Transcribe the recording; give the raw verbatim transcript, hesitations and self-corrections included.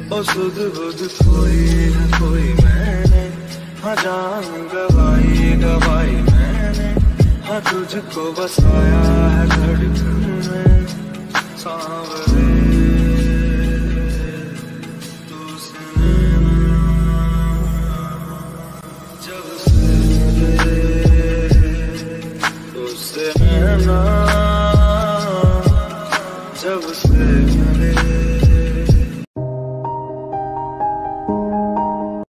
ओ सुध बुध कोई है कोई मैंने, हाँ जान गवाई गवाई मैंने, हाँ तुझको बसाया है धड़कन में सांवरे। जब से तुझसे मिला, जब से मिले